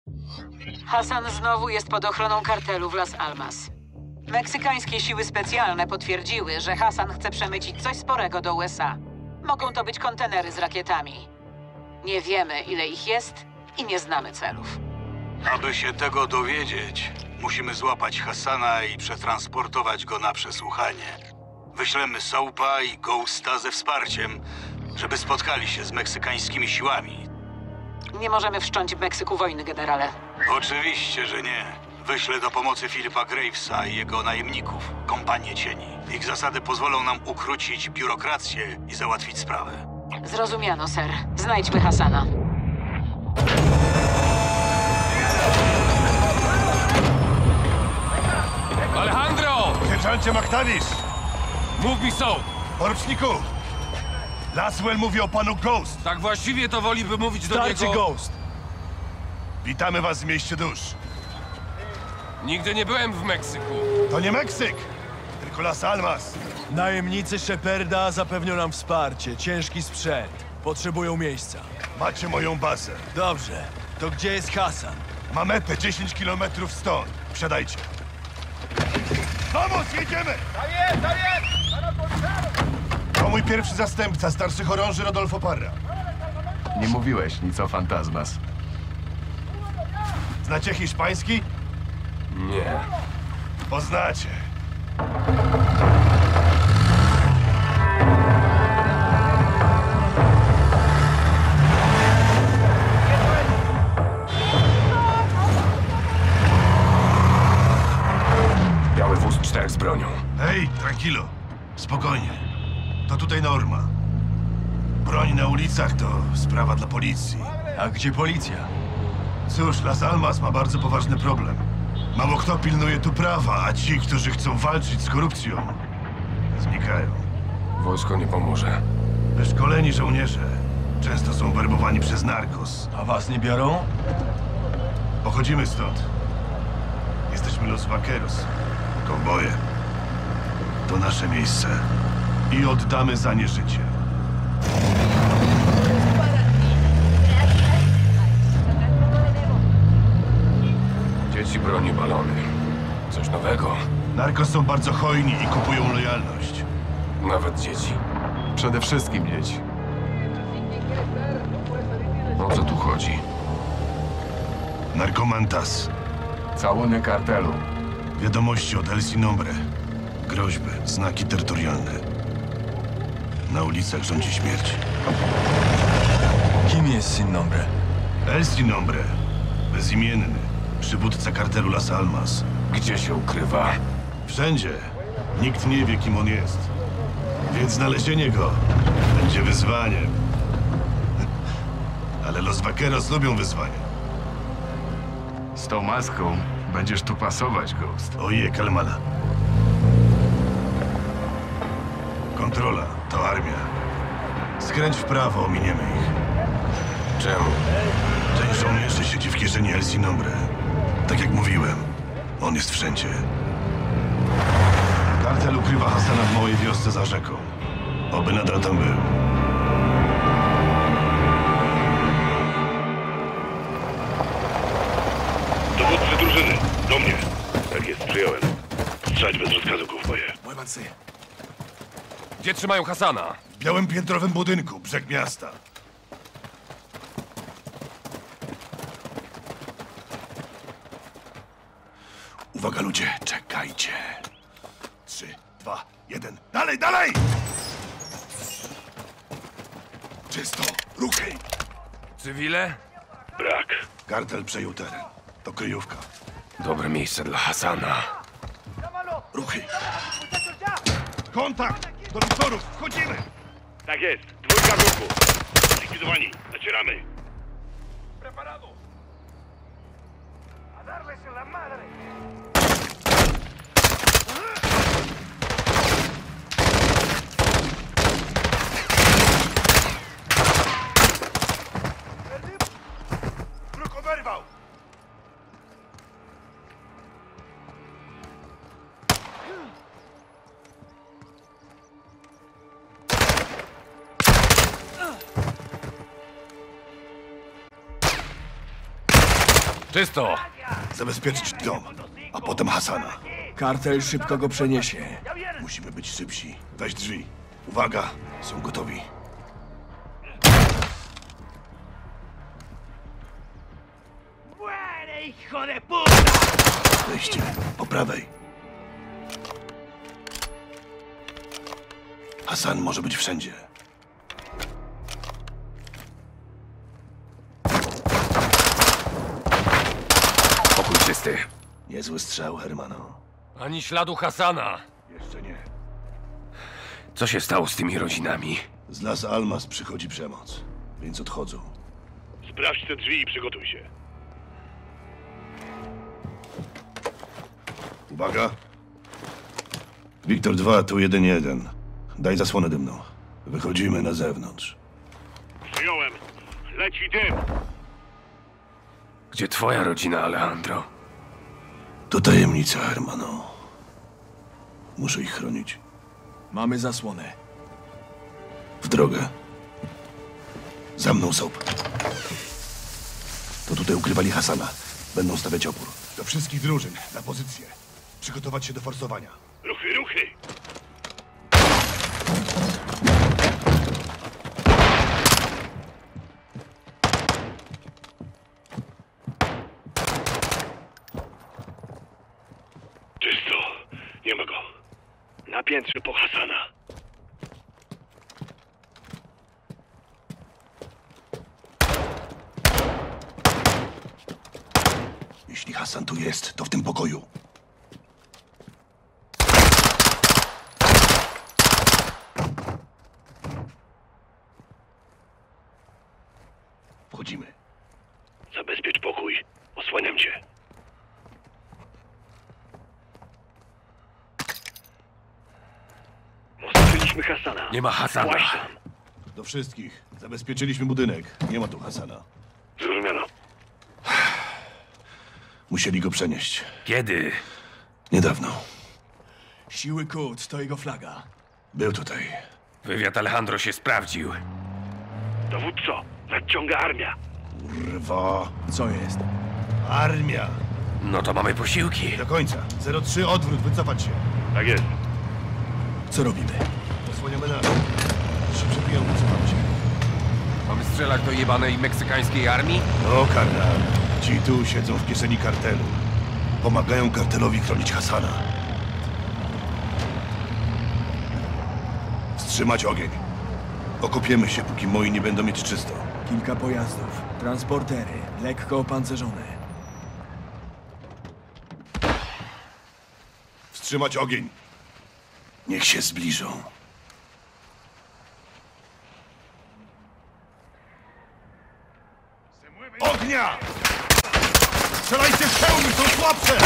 Hassan znowu jest pod ochroną kartelu w Las Almas. Meksykańskie siły specjalne potwierdziły, że Hassan chce przemycić coś sporego do USA. Mogą to być kontenery z rakietami. Nie wiemy, ile ich jest i nie znamy celów. Aby się tego dowiedzieć, musimy złapać Hassana i przetransportować go na przesłuchanie. Wyślemy Soapa i Ghosta ze wsparciem, żeby spotkali się z meksykańskimi siłami. Nie możemy wszcząć w Meksyku wojny, generale. Oczywiście, że nie. Wyślę do pomocy Philipa Gravesa i jego najemników, kompanię cieni. Ich zasady pozwolą nam ukrócić biurokrację i załatwić sprawę. Zrozumiano, ser. Znajdźmy Hassana. Alejandro! Sierżancie McTavish! Mów mi są! Poruczniku! Laswell mówi o panu Ghost. Tak właściwie to woliby mówić do Starczy niego... Ghost! Witamy was w mieście dusz. Nigdy nie byłem w Meksyku. To nie Meksyk, tylko Las Almas. Najemnicy Sheparda zapewnią nam wsparcie. Ciężki sprzęt. Potrzebują miejsca. Macie moją bazę. Dobrze. To gdzie jest Hassan? Ma metę 10 kilometrów stąd. Wsiadajcie. Vamos, jedziemy! To mój pierwszy zastępca, starszy chorąży Rodolfo Parra. Nie mówiłeś nic o Fantasmas. Znacie hiszpański? Nie. Poznacie. Biały wóz 4 z bronią. Hej, tranquilo. Spokojnie. To tutaj norma. Broń na ulicach to sprawa dla policji. A gdzie policja? Cóż, Las Almas ma bardzo poważny problem. Mało kto pilnuje tu prawa, a ci, którzy chcą walczyć z korupcją, znikają. Wojsko nie pomoże. Wyszkoleni żołnierze często są werbowani przez narkos. A was nie biorą? Pochodzimy stąd. Jesteśmy Los Vaqueros, kowboje. To nasze miejsce i oddamy za nie życie. Dzieci broni balony. Coś nowego. Narkos są bardzo hojni i kupują lojalność. Nawet dzieci. Przede wszystkim dzieci. O co tu chodzi? Narkomantas. Całuny kartelu. Wiadomości od El Sin Nombre. Groźby, znaki terytorialne. Na ulicach rządzi śmierć. Kim jest Sin Nombre? El Sin Nombre. Bezimienny. Przywódca kartelu Las Almas. Gdzie się ukrywa? Wszędzie. Nikt nie wie, kim on jest. Więc znalezienie go będzie wyzwaniem. Ale Los Vaqueros lubią wyzwania. Z tą maską będziesz tu pasować, Ghost. Oje, Kalmana. Kontrola to armia. Skręć w prawo, ominiemy ich. Czemu? Część żołnierzy siedzi w kieszeni El Sin Nombre. Tak jak mówiłem, on jest wszędzie. Kartel ukrywa Hassana w małej wiosce za rzeką. Oby nadal tam był. Dowódcy drużyny, do mnie. Tak jest, przyjąłem. Strzelać bez rozkazu, kowboje. Gdzie trzymają Hassana? W białym piętrowym budynku, brzeg miasta. Uwaga, ludzie, czekajcie. 3, 2, 1. Dalej, dalej! Czysto, ruchy. Cywile? Brak. Kartel przejął teren. To kryjówka. Dobre miejsce dla Hassana. Ruchy. Kontakt! Do wieczorów, wchodzimy! Tak jest, dwójka w ruchu. Zlikwidowani, nacieramy. Wróg oberwał! Czysto! Zabezpieczyć dom, a potem Hasana. Kartel szybko go przeniesie. Musimy być szybsi. Weź drzwi. Uwaga, są gotowi. Wejście po prawej. Hasan może być wszędzie. Pokój czysty. Niezły strzał, Hermano. Ani śladu Hasana. Jeszcze nie. Co się stało z tymi rodzinami? Z Las Almas przychodzi przemoc, więc odchodzą. Sprawdź te drzwi i przygotuj się. Uwaga. Wiktor 2, tu 1-1. Daj zasłonę dymną. Wychodzimy na zewnątrz. Przyjąłem. Leci dym. Gdzie twoja rodzina, Alejandro? To tajemnica, Hermano. Muszę ich chronić. Mamy zasłonę. W drogę. Za mną, Soap. To tutaj ukrywali Hasana. Będą stawiać opór. Do wszystkich drużyn, na pozycję. Przygotować się do forsowania. Ruchy, ruchy. Czysto. Nie ma go. Na piętrze po Hasana. Jeśli Hasan tu jest, to w tym pokoju. Wchodzimy. Zabezpiecz pokój. Osłaniam cię. Ostrzyliśmy Hasana. Nie ma Hasana. Właśnie tam. Do wszystkich. Zabezpieczyliśmy budynek. Nie ma tu Hasana. Zrozumiano. Musieli go przenieść. Kiedy? Niedawno. Siły Quds to jego flaga. Był tutaj. Wywiad Alejandro się sprawdził. Dowódco, nadciąga armia. Kurwa. Co jest? Armia. No to mamy posiłki. Do końca. 03 odwrót, wycofać się. Tak jest. Co robimy? Osłaniamy nas. Się przebiją, wycofamy się. Mamy strzelać do jebanej meksykańskiej armii? No, karnal. Ci tu siedzą w kieszeni kartelu. Pomagają kartelowi chronić Hasana. Wstrzymać ogień. Okopiemy się, póki moi nie będą mieć czysto. Kilka pojazdów. Transportery. Lekko opancerzone. Wstrzymać ogień. Niech się zbliżą. Ognia! Strzelajcie w hełmy, są słabsze!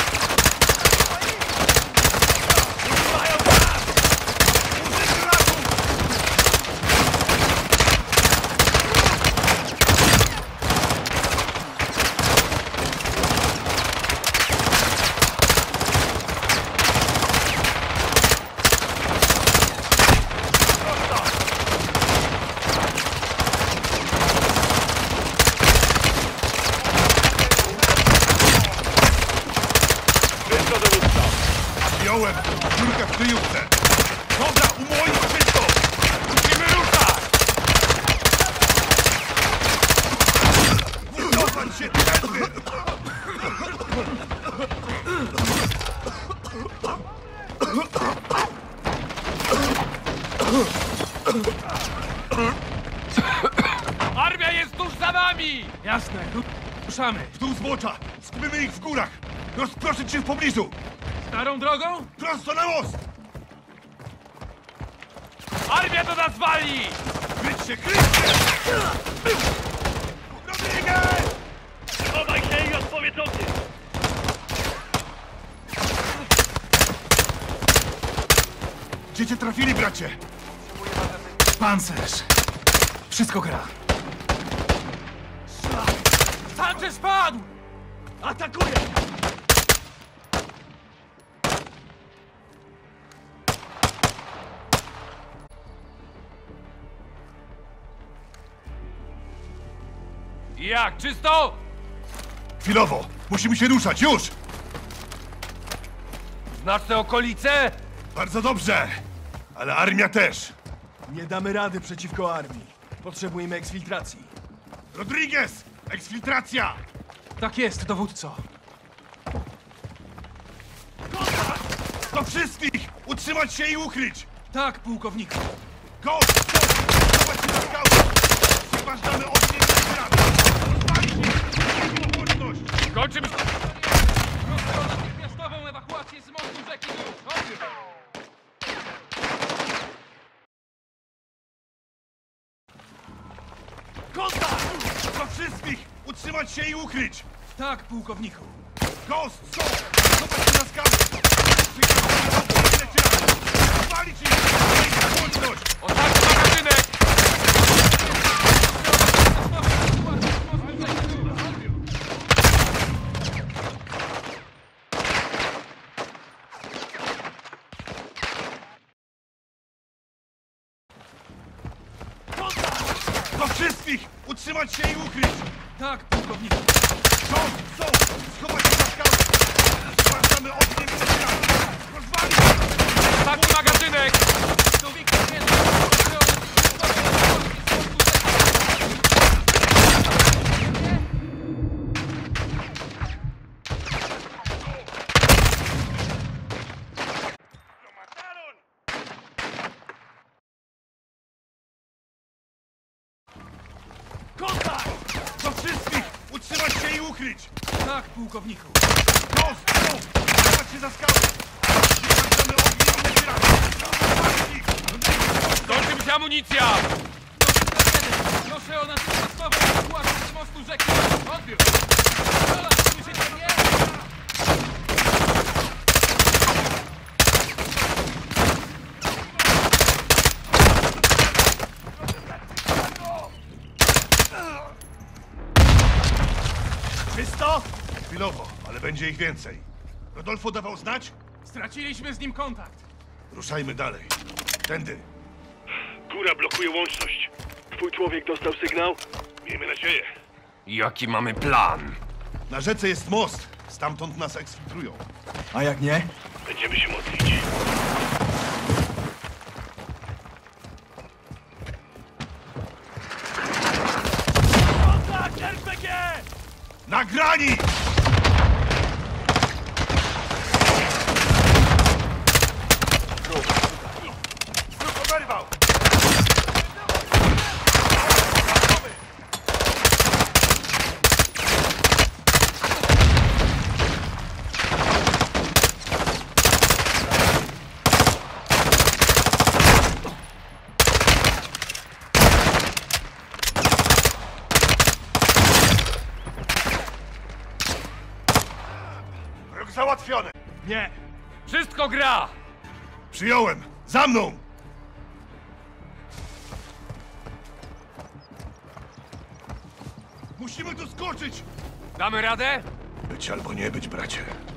Wziąłem! Dziurka w kryjówce! Dobra, u moich czysto! Musimy ruszać! Wycofać się tędy! Armia jest tuż za nami! Jasne. Ruszamy. W dół złocza! Skupimy ich w górach! Rozproszyć się w pobliżu! Starą drogą? Prosto na most! Armia do nas wali! Kryć się, kryć się! Rodriguez! Chowaj się i odpowiedz o tym. Gdzie cię trafili, bracie? Pancerz. Wszystko gra. Sanchez padł! Atakuje! Jak, czysto? Chwilowo! Musimy się ruszać, już! Znasz te okolice? Bardzo dobrze! Ale armia też! Nie damy rady przeciwko armii. Potrzebujemy eksfiltracji. Rodriguez! Eksfiltracja! Tak jest, dowódco. Do wszystkich! Utrzymać się i ukryć! Tak, pułkowniku. Ghost! Chować się na skałę! Chyba damy ogień na grad! Rozpalić ich! Łączność! Kończymy... Natychmiastową ewakuację z mostu rzeki już! Odbiór! Kontakt! Do wszystkich! Utrzymać się i ukryć! Tak, pułkowniku. Ghost! Są! Chować się na skałę! Rozpalić ich! Łączność! Ostatni magazynek! Do wszystkich! Utrzymać się i ukryć! Tak, pułkowniku. Ghost! Są! Schować się na skałę! Zwalczamy ogniem na grad! Rozwalić ich! Ostatni magazynek! Do Wiktor Henry! Proszę o natychmiastową ewakuację z mostu rzeki! Kontakt! Do wszystkich! Utrzymać się i ukryć! Tak, pułkowniku. Ghost! Są! Schować się za skałę! Zwalczamy ogniem na grad! Rozwalić ich! Kończy się amunicja! Proszę o natychmiastową ewakuację z mostu rzeki! Odbiór! Rola, słyszycie mnie? Czysto? Chwilowo, ale będzie ich więcej. Rodolfo dawał znać? Straciliśmy z nim kontakt. Ruszajmy dalej. Tędy. Góra blokuje łączność. Twój człowiek dostał sygnał? Miejmy nadzieję. Jaki mamy plan? Na rzece jest most. Stamtąd nas eksfiltrują. A jak nie? Będziemy się modlić. Na grani! Wróg oberwał! Wróg załatwiony! Nie. Wszystko gra! Przyjąłem! Za mną! Musimy tu skoczyć! Damy radę? Być albo nie być, bracie.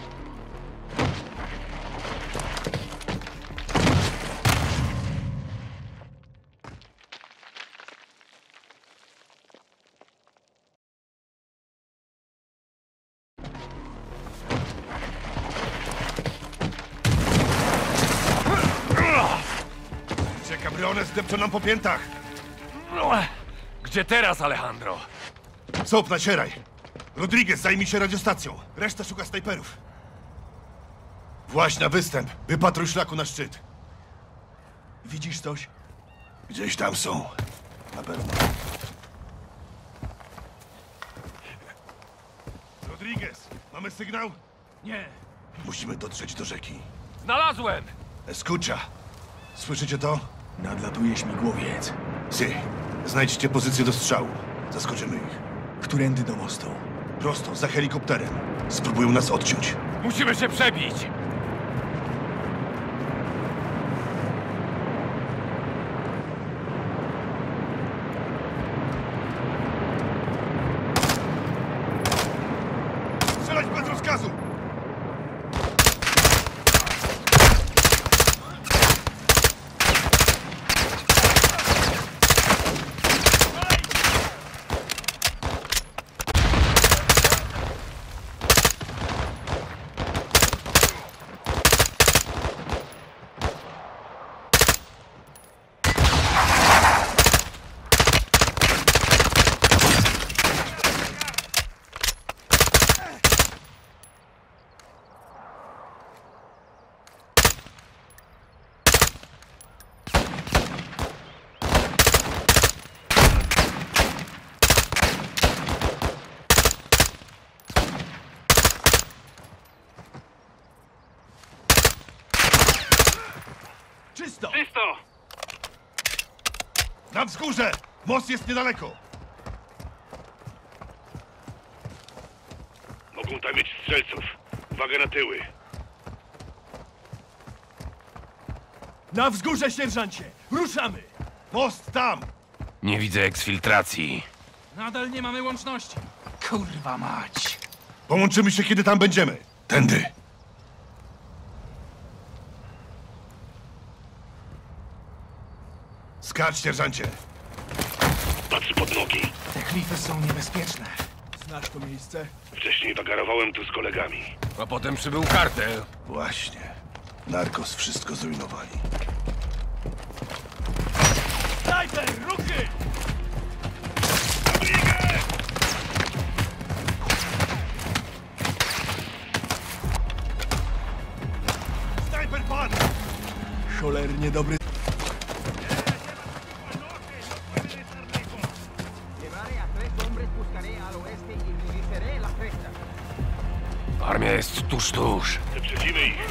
Cabriones zdepczą nam po piętach. Gdzie teraz, Alejandro? Soap, nacieraj. Rodriguez zajmie się radiostacją. Reszta szuka snajperów. Właź na występ. Wypatruj szlaku na szczyt. Widzisz coś? Gdzieś tam są. Na pewno. Rodriguez, mamy sygnał? Nie. Musimy dotrzeć do rzeki. Znalazłem! Escucha. Słyszycie to? Nadlatuje śmigłowiec. Si. Znajdźcie pozycję do strzału. Zaskoczymy ich. Którędy do mostu? Prosto, za helikopterem. Spróbują nas odciąć. Musimy się przebić! Strzelać bez rozkazu! Czysto! Czysto! Na wzgórze! Most jest niedaleko! Mogą tam mieć strzelców. Uwaga na tyły. Na wzgórze, sierżancie! Ruszamy! Most tam! Nie widzę eksfiltracji. Nadal nie mamy łączności. Kurwa mać. Połączymy się, kiedy tam będziemy. Tędy. Skacz, sierżancie. Patrz pod nogi. Te klify są niebezpieczne. Znasz to miejsce? Wcześniej wagarowałem tu z kolegami. A potem przybył kartel. Właśnie. Narkos wszystko zrujnowali. Snajper, ruchy! Snajper padł! Cholernie dobry... Llevaré a 3 hombres, buscaré al oeste y dirigiré la cresta. Armia jest tuż. Wyprzedzimy ich.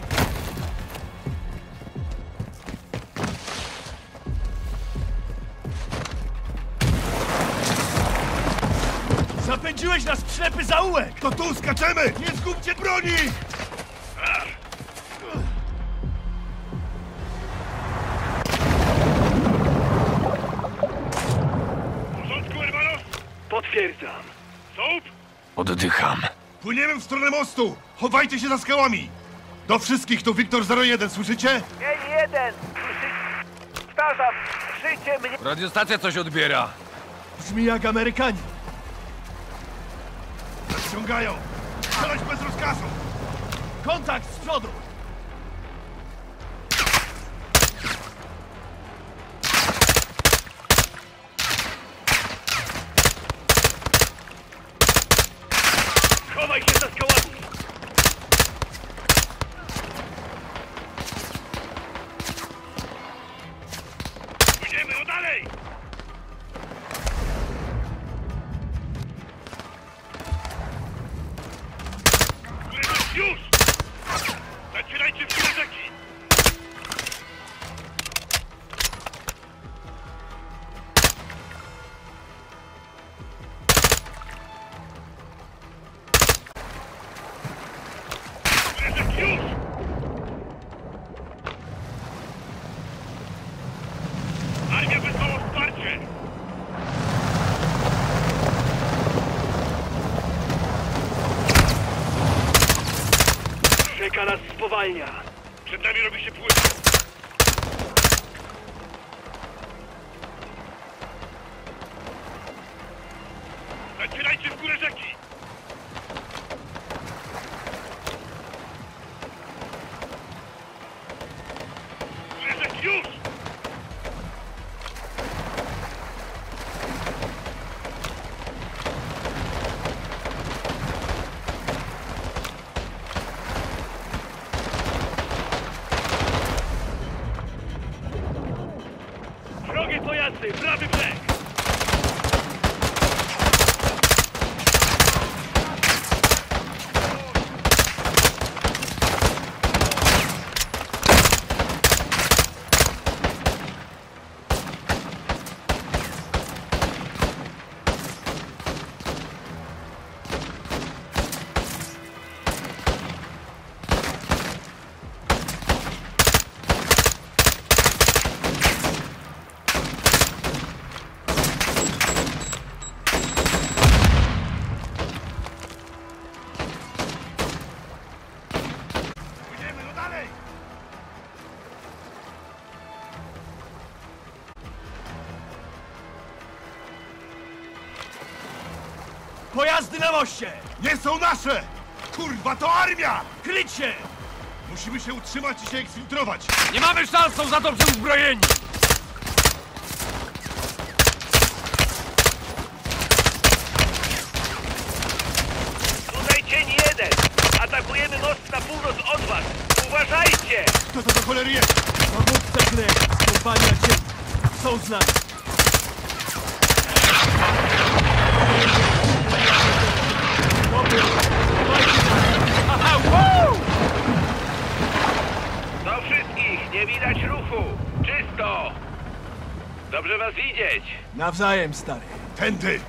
Zapędziłeś nas w ślepy zaułek! To tu skaczemy! Nie zgubcie broni! W porządku, hermanos? Potwierdzam. Soap? Oddycham. Płyniemy w stronę mostu! Chowajcie się za skałami! Do wszystkich, tu Wiktor 01, słyszycie? Powtarzam, życie mnie! Radiostacja coś odbiera. Brzmi jak Amerykanie. Ściągają! Strzelać bez rozkazu! Kontakt z przodu! Chowaj się za skałami! Pójdziemy, o dalej! Już! Zacierajcie w górę rzeki! Już! Armia wysłała wsparcie! Rzeka nas spowalnia. Przed nami robi się płytko. Zacierajcie w górę rzeki! Rzeki, już! Wrogie pojazdy, prawy brzeg! Pójdziemy, no dalej! Pojazdy na moście! Nie są nasze! Kurwa, to armia! Kryć się! Musimy się utrzymać i się eksfiltrować! Nie mamy szans, są za dobrze uzbrojeni. Tutaj cień jeden! Atakujemy most na północ od was! Uważajcie! Kto to do cholery jest? Dowódca Greg z kompania Cień. Są z nami. Dobra, dawajcie tam. Aha, wow! Do wszystkich! Nie widać ruchu! Dobrze was widzieć. Nawzajem, stary. Tędy!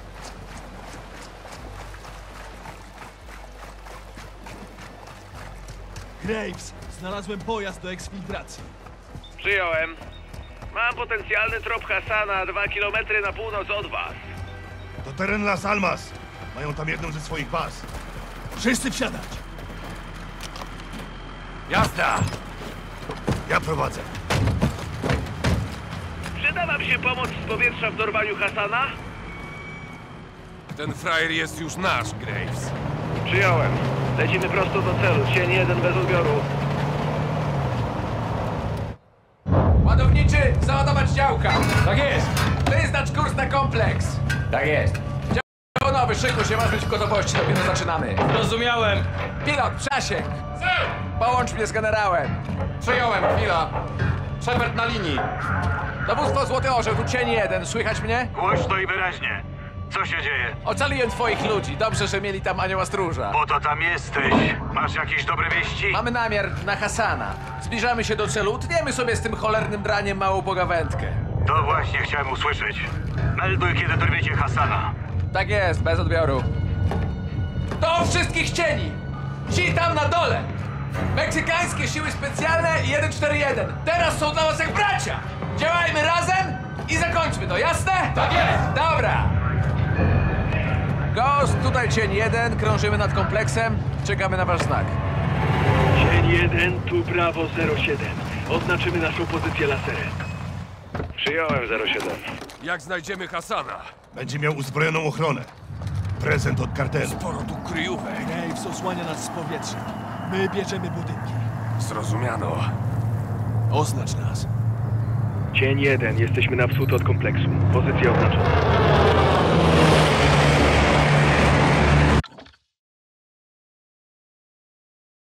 Graves, znalazłem pojazd do eksfiltracji. Przyjąłem. Mam potencjalny trop Hasana 2 km na północ od was. To teren Las Almas. Mają tam jedną ze swoich baz. Wszyscy wsiadać! Jazda! Ja prowadzę. Przyda wam się pomoc z powietrza w dorwaniu Hasana? Ten frajer jest już nasz, Graves. Przyjąłem. Lecimy prosto do celu. Cień 1 bez odbioru. Ładowniczy, załadować działka. Tak jest. Wyznacz kurs na kompleks. Tak jest. Dział nowy, szykuj się, masz być w gotowości, dopiero zaczynamy. Zrozumiałem. Pilot, przasięg. Połącz mnie z generałem. Przyjąłem, chwila. Shepard na linii. Dowództwo Złoty Orzeł, tu cień 1, słychać mnie? Głośno i wyraźnie. Co się dzieje? Ocaliłem twoich ludzi, dobrze, że mieli tam anioła stróża. Po to tam jesteś. Masz jakieś dobre wieści? Mamy namiar na Hasana. Zbliżamy się do celu, utniemy sobie z tym cholernym draniem małą pogawędkę. To właśnie chciałem usłyszeć. Melduj, kiedy dorwiecie Hasana. Tak jest, bez odbioru. Do wszystkich cieni! Ci tam na dole! Meksykańskie siły specjalne i 141. Teraz są dla was jak bracia! Działajmy razem i zakończmy to, jasne? Tak jest! Dobra! Ghost, tutaj cień 1, krążymy nad kompleksem, czekamy na wasz znak. Cień 1, tu Bravo 07. Oznaczymy naszą pozycję laserem. Przyjąłem 07. Jak znajdziemy Hasana? Będzie miał uzbrojoną ochronę. Prezent od kartelu. Sporo tu kryjówek. Graves osłania nas z powietrza. My bierzemy budynki. Zrozumiano. Oznacz nas. Cień 1, jesteśmy na wschód od kompleksu. Pozycja oznaczona.